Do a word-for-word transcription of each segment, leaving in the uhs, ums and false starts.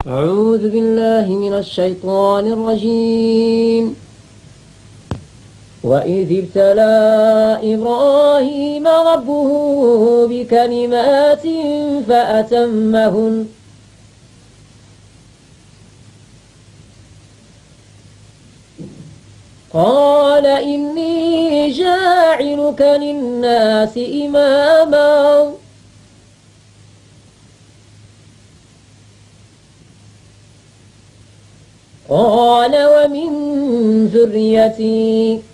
أعوذ بالله من الشيطان الرجيم. وإذ ابتلى إبراهيم ربه بكلمات فأتمهن قال إني جاعلك للناس إماما قال ومن ذريتي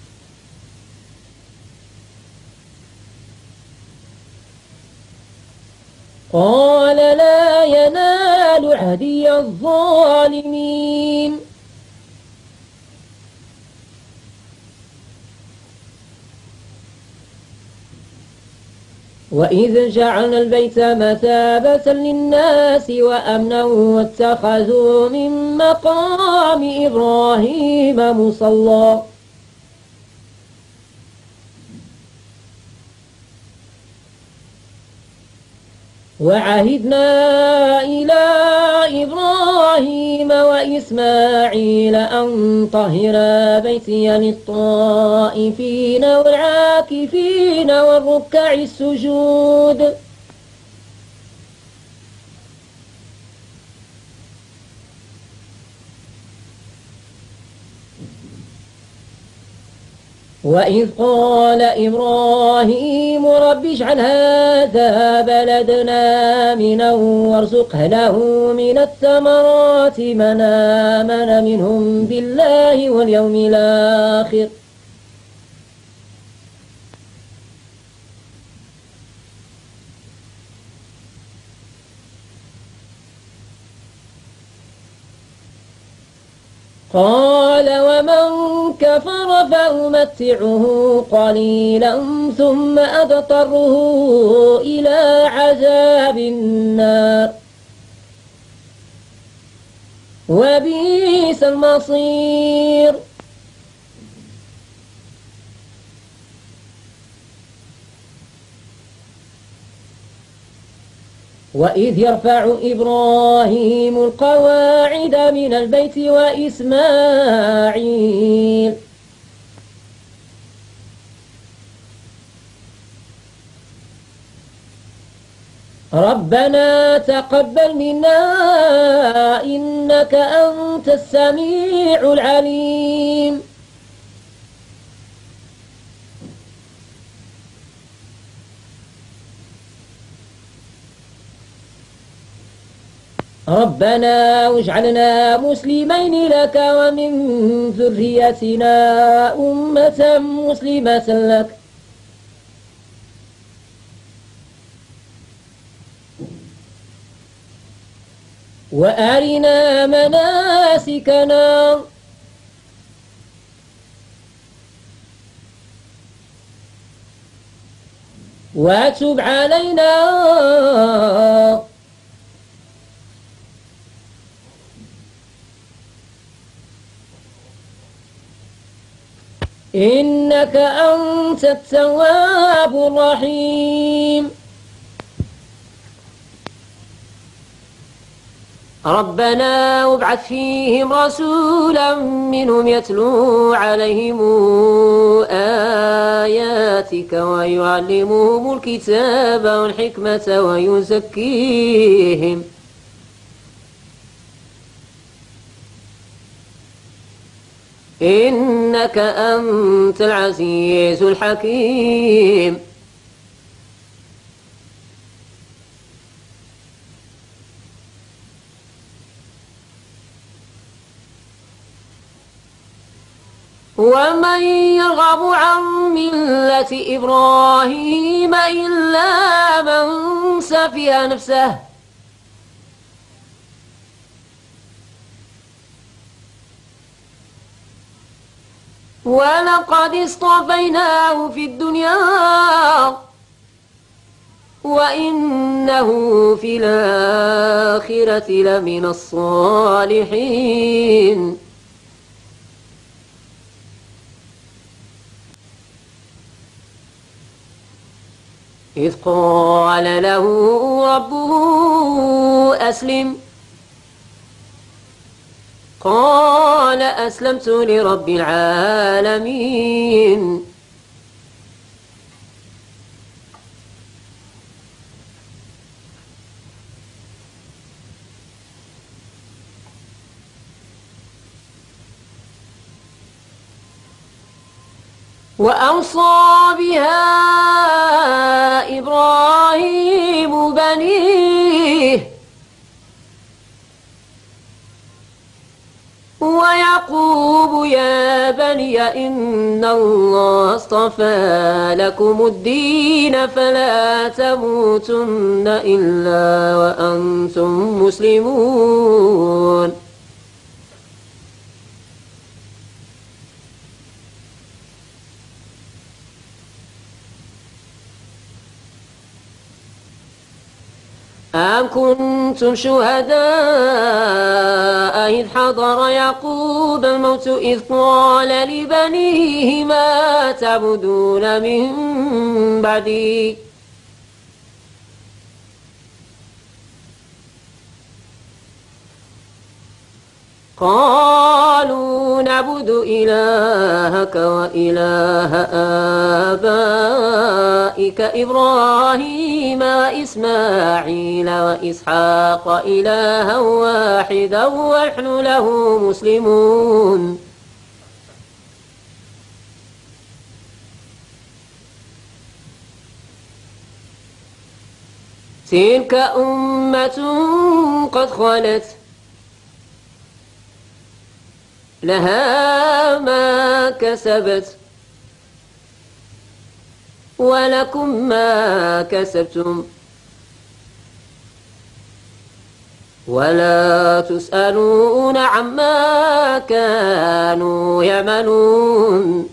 قال لا ينال عهدي الظالمين. وإذ جعلنا البيت مثابة للناس وأمنا واتخذوا من مقام إبراهيم مصلى وعهدنا إلى إبراهيم وإسماعيل أن طهرا بيتي للطائفين والعاكفين والركع السجود. وإذ قال إبراهيم رب اجعل هذا بلدنا آمنا وارزق أهله من الثمرات من آمن منهم بالله واليوم الآخر. قال ومن كفر فأمتعه قليلا ثم أضطره إلى عذاب النار وبئس المصير. وإذ يرفع إبراهيم القواعد من البيت وإسماعيل ربنا تقبل منا إنك أنت السميع العليم. ربنا واجعلنا مسلمين لك ومن ذريتنا أمة مسلمة لك وأرنا مناسكنا وتب علينا إنك أنت التواب الرحيم. ربنا وابعث فيهم رسولا منهم يتلو عليهم آياتك ويعلمهم الكتاب والحكمة ويزكيهم إنك أنت العزيز الحكيم. ومن يرغب عن ملة إبراهيم إلا من سفه نفسه ولقد اصطفيناه في الدنيا وإنه في الآخرة لمن الصالحين. إذ قال له ربه أسلم قال أسلمت لرب العالمين. وأوصى بها إبراهيم بنيه ويعقوب يا بني إن الله اصطفى لكم الدين فلا تموتن إلا وأنتم مسلمون. أم كنتم شهداء إذ حضر يعقوب الموت إذ قال لبنيه ما تعبدون من بعدي قالوا نعبد إلهك وإله آبائك إبراهيم وإسماعيل وإسحاق إلها واحدا ونحن له مسلمون. تلك أمة قد خلت لها ما كسبت ولكم ما كسبتم ولا تسألون عما كانوا يعملون.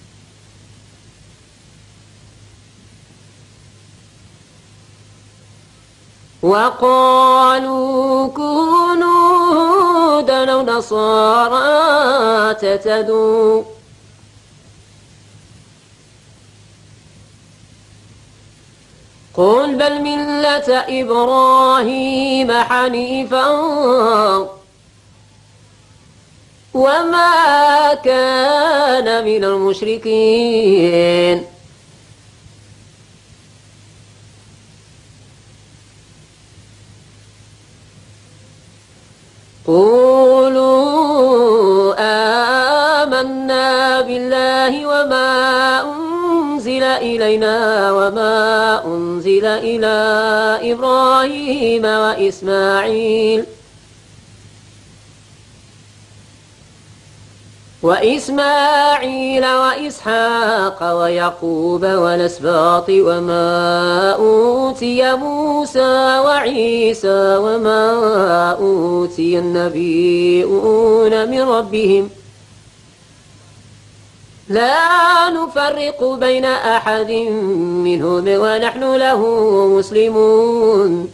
وقالوا كونوا هودا أو نصارى تهتدوا قل بل ملة إبراهيم حنيفا وما كان من المشركين. قولوا آمنا بالله وما أنزل إلينا وما أنزل إلى إبراهيم وإسماعيل وإسماعيل وإسحاق ويعقوب والأسباط وما أوتي موسى وعيسى وما أوتي النبيون من ربهم لا نفرق بين أحد منهم ونحن له مسلمون.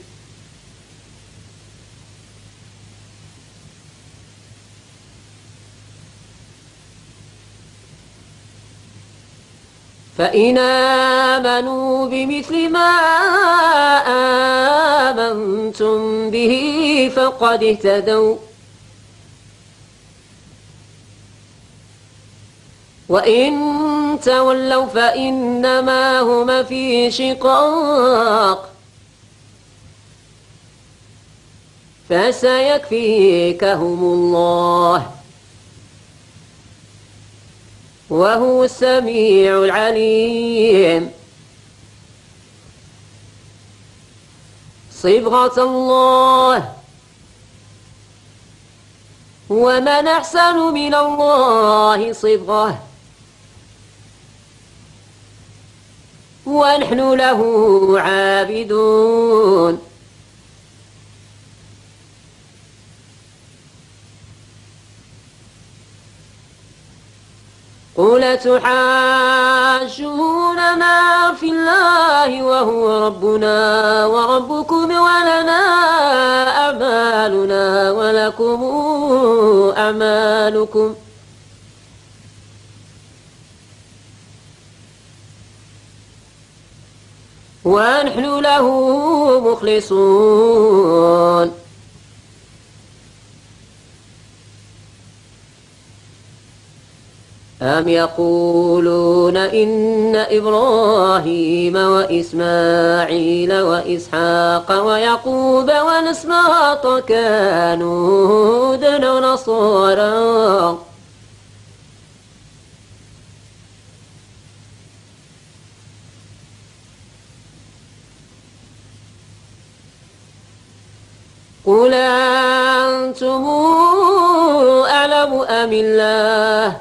فإن آمنوا بمثل ما آمنتم به فقد اهتدوا وإن تولوا فإنما هم في شقاق فسيكفيكهم الله وهو السميع العليم. صبغة الله ومن أحسن من الله صبغة ونحن له عابدون. قل تحاجوننا في الله وهو ربنا وربكم ولنا أعمالنا ولكم أعمالكم ونحن له مخلصون. أم يقولون إن إبراهيم وإسماعيل وإسحاق ويعقوب والأسباط كانوا هودا ونصارى قل أنتم أعلم أم الله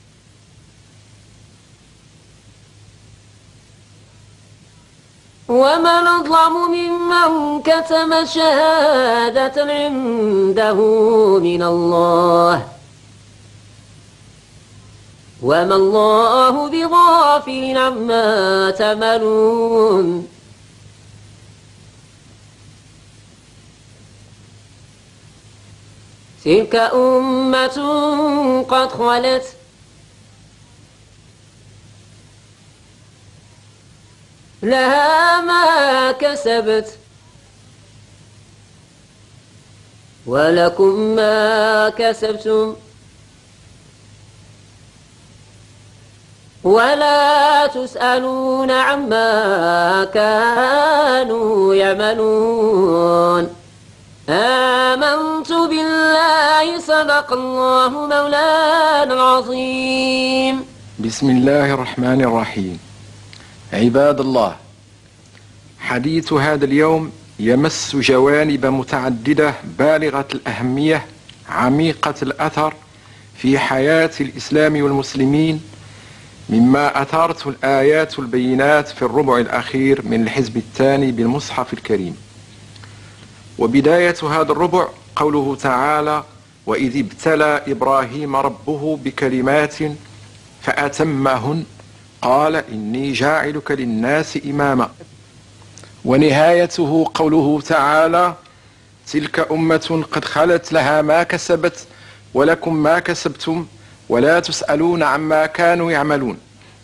ومن أظلم ممن كتم شهادة عنده من الله وما الله بغافل عما تعملون تلك أمة قد خلت لها ما كسبت ولكم ما كسبتم ولا تسألون عما كانوا يعملون آمنت بالله صدق الله مولانا العظيم. بسم الله الرحمن الرحيم. عباد الله، حديث هذا اليوم يمس جوانب متعددة بالغة الأهمية عميقة الأثر في حياة الإسلام والمسلمين، مما أثارته الآيات البينات في الربع الأخير من الحزب الثاني بالمصحف الكريم. وبداية هذا الربع قوله تعالى: وإذ ابتلى إبراهيم ربه بكلمات فأتمهن قال إني جاعلك للناس إماما. ونهايته قوله تعالى: تلك أمة قد خلت لها ما كسبت ولكم ما كسبتم ولا تسألون عما كانوا يعملون.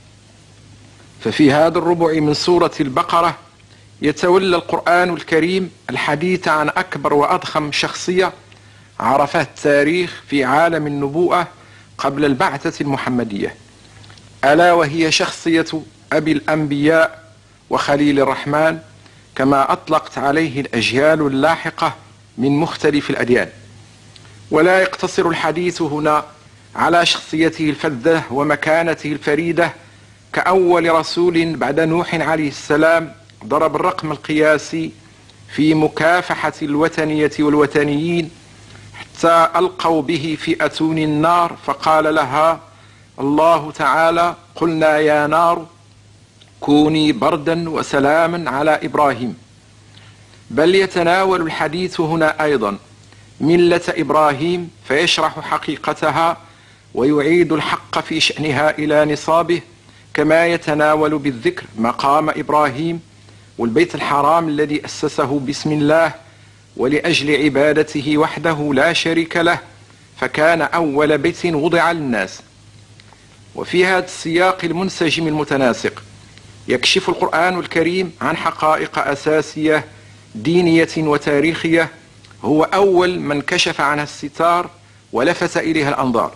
ففي هذا الربع من سورة البقرة يتولى القرآن الكريم الحديث عن أكبر وأضخم شخصية عرفها التاريخ في عالم النبوءة قبل البعثة المحمدية، ألا وهي شخصية أبي الأنبياء وخليل الرحمن، كما أطلقت عليه الأجيال اللاحقة من مختلف الأديان. ولا يقتصر الحديث هنا على شخصيته الفذة ومكانته الفريدة كأول رسول بعد نوح عليه السلام ضرب الرقم القياسي في مكافحة الوثنية والوثنيين حتى ألقوا به في أتون النار، فقال لها الله تعالى: قلنا يا نار كوني بردا وسلاما على إبراهيم. بل يتناول الحديث هنا أيضا ملة إبراهيم فيشرح حقيقتها ويعيد الحق في شأنها إلى نصابه، كما يتناول بالذكر مقام إبراهيم والبيت الحرام الذي أسسه بسم الله ولأجل عبادته وحده لا شريك له، فكان أول بيت وضع للناس. وفي هذا السياق المنسجم المتناسق يكشف القرآن الكريم عن حقائق أساسية دينية وتاريخية هو أول من كشف عنها الستار ولفت إليها الأنظار.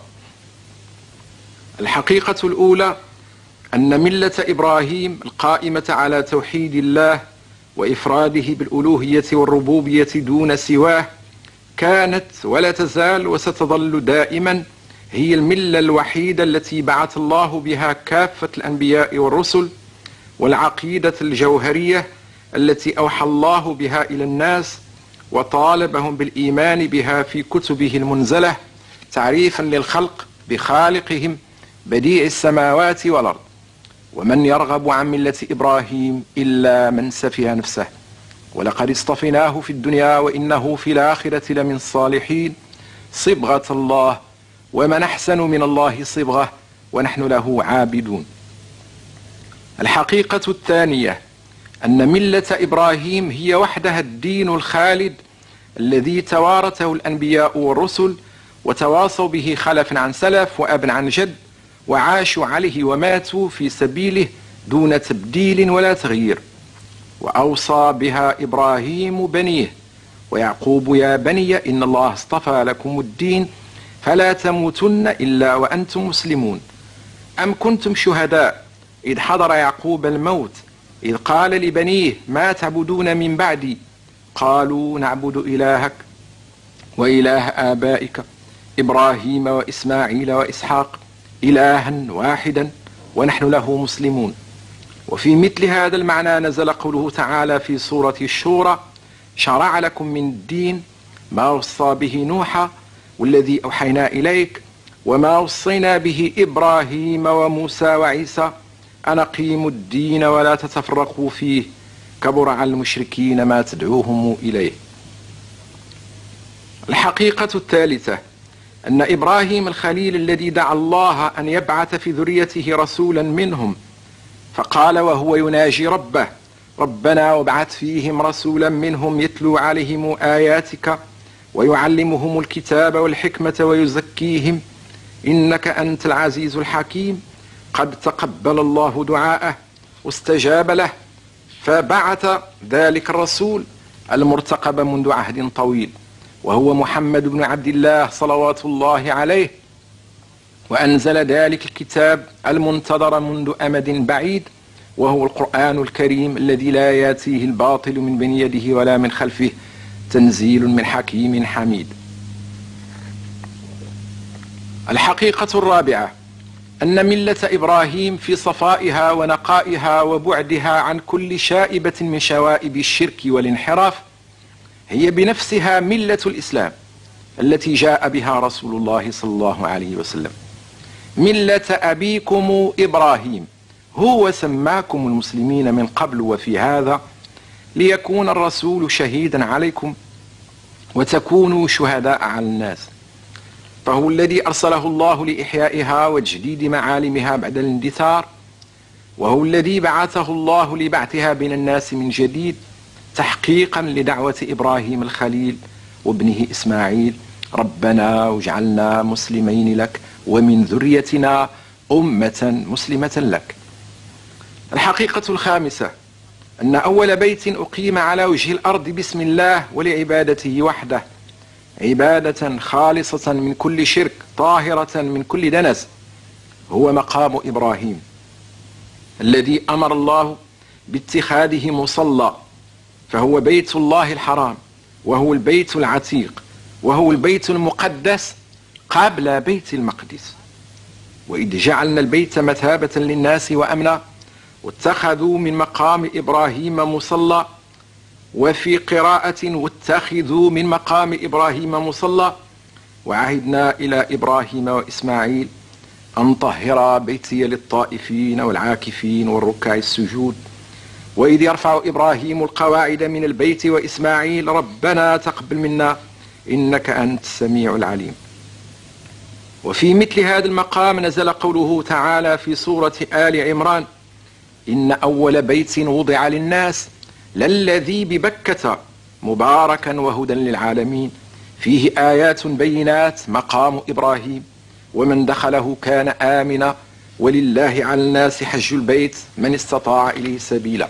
الحقيقة الأولى أن ملة إبراهيم القائمة على توحيد الله وإفراده بالألوهية والربوبية دون سواه كانت ولا تزال وستظل دائما هي الملة الوحيدة التي بعث الله بها كافة الأنبياء والرسل، والعقيدة الجوهرية التي أوحى الله بها إلى الناس وطالبهم بالإيمان بها في كتبه المنزلة تعريفا للخلق بخالقهم بديع السماوات والأرض. ومن يرغب عن ملة إبراهيم إلا من سفه نفسه ولقد اصطفيناه في الدنيا وإنه في الآخرة لمن الصالحين صبغة الله ومن أحسن من الله صبغة ونحن له عابدون. الحقيقة الثانية أن ملة إبراهيم هي وحدها الدين الخالد الذي توارثه الأنبياء والرسل وتواصوا به خلفا عن سلف وأب عن جد، وعاشوا عليه وماتوا في سبيله دون تبديل ولا تغيير. وأوصى بها إبراهيم بنيه ويعقوب: يا بني إن الله اصطفى لكم الدين فلا تموتن إلا وأنتم مسلمون. أم كنتم شهداء إذ حضر يعقوب الموت إذ قال لبنيه ما تعبدون من بعدي قالوا نعبد إلهك وإله آبائك إبراهيم وإسماعيل وإسحاق إلها واحدا ونحن له مسلمون. وفي مثل هذا المعنى نزل قوله تعالى في سورة الشورى شرع لكم من الدين ما وصى به نوحا والذي أوحينا إليك وما وصينا به إبراهيم وموسى وعيسى أن أقيموا الدين ولا تتفرقوا فيه كبر على المشركين ما تدعوهم إليه. الحقيقة الثالثة أن إبراهيم الخليل الذي دعا الله أن يبعث في ذريته رسولا منهم فقال وهو يناجي ربه ربنا وابعث فيهم رسولا منهم يتلو عليهم آياتك ويعلمهم الكتاب والحكمة ويزكيهم إنك أنت العزيز الحكيم قد تقبل الله دعاءه واستجاب له فبعث ذلك الرسول المرتقب منذ عهد طويل وهو محمد بن عبد الله صلوات الله عليه وأنزل ذلك الكتاب المنتظر منذ أمد بعيد وهو القرآن الكريم الذي لا ياتيه الباطل من بين يده ولا من خلفه تنزيل من حكيم حميد. الحقيقة الرابعة أن ملة إبراهيم في صفائها ونقائها وبعدها عن كل شائبة من شوائب الشرك والانحراف هي بنفسها ملة الإسلام التي جاء بها رسول الله صلى الله عليه وسلم. ملة أبيكم إبراهيم هو سماكم المسلمين من قبل وفي هذا ليكون الرسول شهيدا عليكم وتكونوا شهداء على الناس، فهو الذي أرسله الله لإحيائها وتجديد معالمها بعد الاندثار، وهو الذي بعثه الله لبعثها بين الناس من جديد تحقيقا لدعوة إبراهيم الخليل وابنه إسماعيل ربنا واجعلنا مسلمين لك ومن ذريتنا أمة مسلمة لك. الحقيقة الخامسة أن أول بيت أقيم على وجه الأرض بسم الله ولعبادته وحده عبادة خالصة من كل شرك طاهرة من كل دنس هو مقام إبراهيم الذي أمر الله باتخاذه مصلى، فهو بيت الله الحرام وهو البيت العتيق وهو البيت المقدس قبل بيت المقدس. وإذ جعلنا البيت مثابة للناس وأمنا واتخذوا من مقام إبراهيم مصلى، وفي قراءة واتخذوا من مقام إبراهيم مصلى وعهدنا إلى إبراهيم وإسماعيل أن طهر بيتي للطائفين والعاكفين والركع السجود وإذ يرفع إبراهيم القواعد من البيت وإسماعيل ربنا تقبل منا إنك أنت السميع العليم. وفي مثل هذا المقام نزل قوله تعالى في سورة آل عمران إن أول بيت وضع للناس للذي ببكة مباركا وهدى للعالمين فيه آيات بينات مقام إبراهيم ومن دخله آمن آمنا ولله على الناس حج البيت من استطاع إليه سبيلا.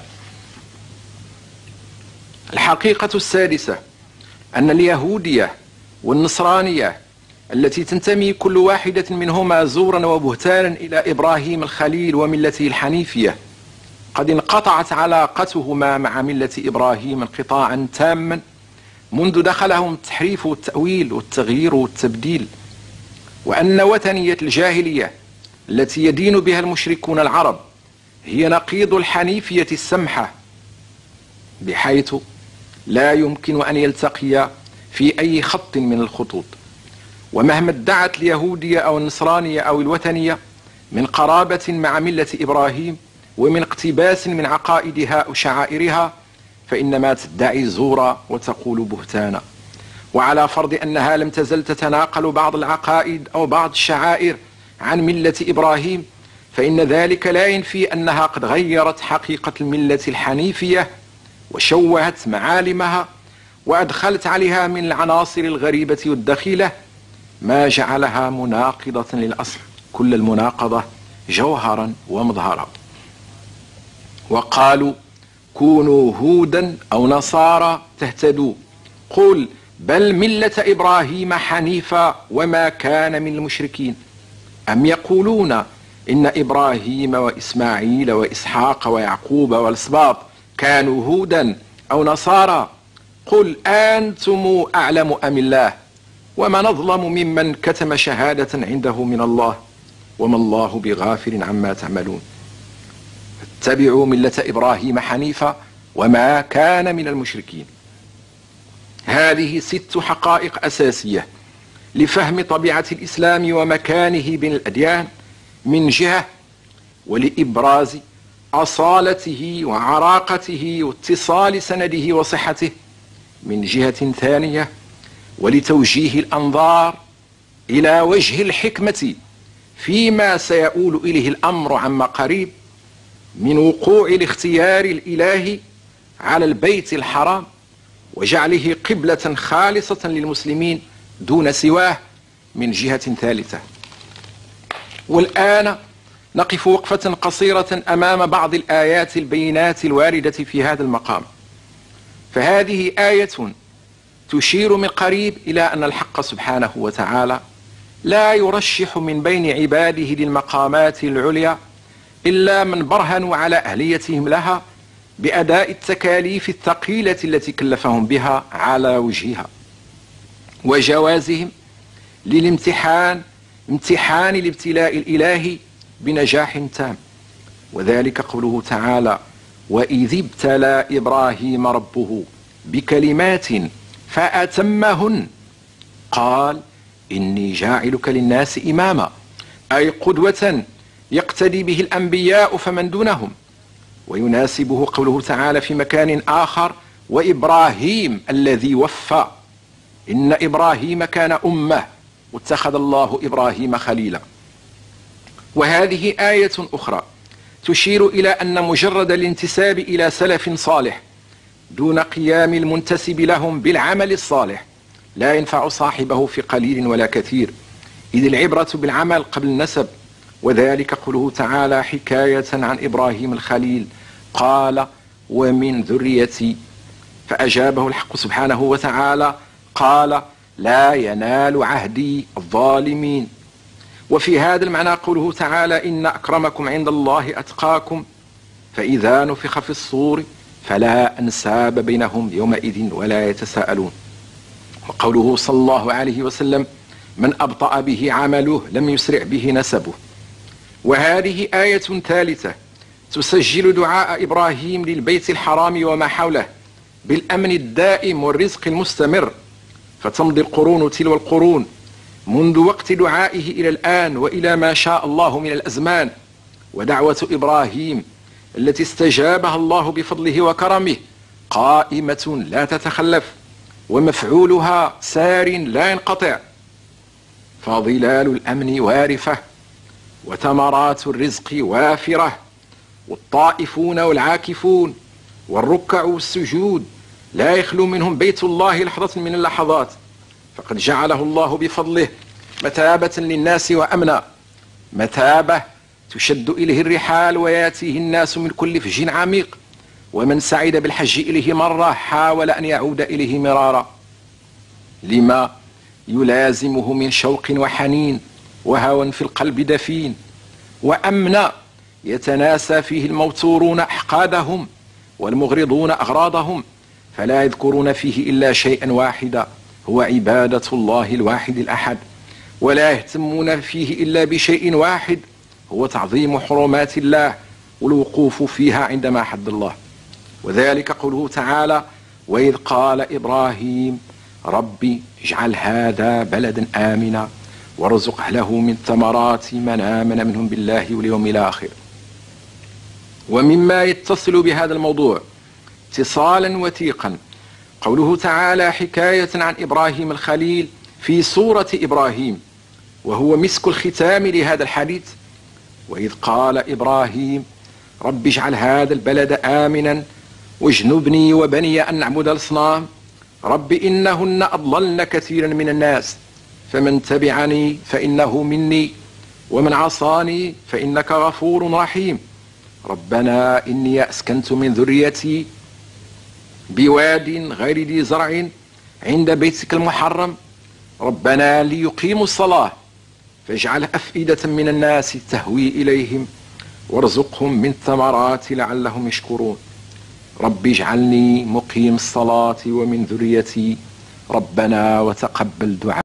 الحقيقة السادسة أن اليهودية والنصرانية التي تنتمي كل واحدة منهما زورا وبهتانا إلى إبراهيم الخليل وملته الحنيفية قد انقطعت علاقتهما مع ملة إبراهيم انقطاعا تاما منذ دخلهم التحريف والتأويل والتغيير والتبديل، وأن وثنية الجاهلية التي يدين بها المشركون العرب هي نقيض الحنيفية السمحة بحيث لا يمكن أن يلتقيا في أي خط من الخطوط. ومهما ادعت اليهودية أو النصرانية أو الوثنية من قرابة مع ملة إبراهيم ومن اقتباس من عقائدها وشعائرها فإنما تدعي زورا وتقول بهتانا. وعلى فرض أنها لم تزل تتناقل بعض العقائد أو بعض الشعائر عن ملة إبراهيم فإن ذلك لا ينفي أنها قد غيرت حقيقة الملة الحنيفية وشوهت معالمها وأدخلت عليها من العناصر الغريبة والدخيلة ما جعلها مناقضة للأصل كل المناقضة جوهرا ومظهرا. وقالوا كونوا هودا أو نصارى تهتدوا قل بل ملة إبراهيم حنيفا وما كان من المشركين أم يقولون إن إبراهيم وإسماعيل وإسحاق ويعقوب والأسباط كانوا هودا أو نصارى قل أنتم أعلم أم الله وما نظلم ممن كتم شهادة عنده من الله وما الله بغافل عما تعملون اتبعوا ملة إبراهيم حنيفا وما كان من المشركين. هذه ست حقائق أساسية لفهم طبيعة الإسلام ومكانه بين الأديان من جهة، ولإبراز أصالته وعراقته واتصال سنده وصحته من جهة ثانية، ولتوجيه الأنظار إلى وجه الحكمة فيما سيؤول إليه الأمر عما قريب من وقوع الاختيار الإلهي على البيت الحرام وجعله قبلة خالصة للمسلمين دون سواه من جهة ثالثة. والآن نقف وقفة قصيرة أمام بعض الآيات البينات الواردة في هذا المقام. فهذه آية تشير من قريب إلى أن الحق سبحانه وتعالى لا يرشح من بين عباده للمقامات العليا إلا من برهنوا على أهليتهم لها بأداء التكاليف الثقيلة التي كلفهم بها على وجهها، وجوازهم للامتحان امتحان الابتلاء الإلهي بنجاح تام. وذلك قوله تعالى: وإذ ابتلى إبراهيم ربه بكلمات فأتمهن قال إني جاعلك للناس إماما، أي قدوة يقتدي به الأنبياء فمن دونهم. ويناسبه قوله تعالى في مكان آخر: وإبراهيم الذي وفى، إن إبراهيم كان أمة واتخذ الله إبراهيم خليلا. وهذه آية أخرى تشير إلى أن مجرد الانتساب إلى سلف صالح دون قيام المنتسب لهم بالعمل الصالح لا ينفع صاحبه في قليل ولا كثير، إذ العبرة بالعمل قبل النسب. وذلك قوله تعالى حكاية عن إبراهيم الخليل قال: ومن ذريتي، فأجابه الحق سبحانه وتعالى قال: لا ينال عهدي الظالمين. وفي هذا المعنى قوله تعالى: إن أكرمكم عند الله أتقاكم، فإذا نفخ في الصور فلا أنساب بينهم يومئذ ولا يتساءلون. وقوله صلى الله عليه وسلم: من أبطأ به عمله لم يسرع به نسبه. وهذه آية ثالثة تسجل دعاء إبراهيم للبيت الحرام وما حوله بالأمن الدائم والرزق المستمر، فتمضي القرون تلو القرون منذ وقت دعائه إلى الآن وإلى ما شاء الله من الأزمان. ودعوة إبراهيم التي استجابها الله بفضله وكرمه قائمة لا تتخلف، ومفعولها سار لا ينقطع، فظلال الأمن وارفة، وثمرات الرزق وافرة، والطائفون والعاكفون والركع والسجود لا يخلو منهم بيت الله لحظة من اللحظات، فقد جعله الله بفضله مثابة للناس وأمنا، مثابة تشد إليه الرحال وياتيه الناس من كل فج عميق، ومن سعد بالحج إليه مرة حاول أن يعود إليه مرارا لما يلازمه من شوق وحنين وهوى في القلب دفين، وأمنا يتناسى فيه الموتورون أحقادهم والمغرضون أغراضهم، فلا يذكرون فيه إلا شيئا واحدا هو عبادة الله الواحد الأحد، ولا يهتمون فيه إلا بشيء واحد هو تعظيم حرمات الله والوقوف فيها عندما حد الله. وذلك قوله تعالى: وإذ قال إبراهيم ربي اجعل هذا بلدا آمنا وارزق أهله من ثمرات من آمن منهم بالله واليوم الآخر. ومما يتصل بهذا الموضوع اتصالا وثيقا قوله تعالى حكاية عن إبراهيم الخليل في سورة إبراهيم، وهو مسك الختام لهذا الحديث: وإذ قال إبراهيم رب اجعل هذا البلد آمنا واجنبني وبني أن نعبد الأصنام رب إنهن أضللن كثيرا من الناس فمن تبعني فإنه مني ومن عصاني فإنك غفور رحيم ربنا إني أسكنت من ذريتي بواد غير ذي زرع عند بيتك المحرم ربنا ليقيموا الصلاة فاجعل أفئدة من الناس تهوي إليهم وارزقهم من الثمرات لعلهم يشكرون. رب اجعلني مقيم الصلاة ومن ذريتي ربنا وتقبل دعاء.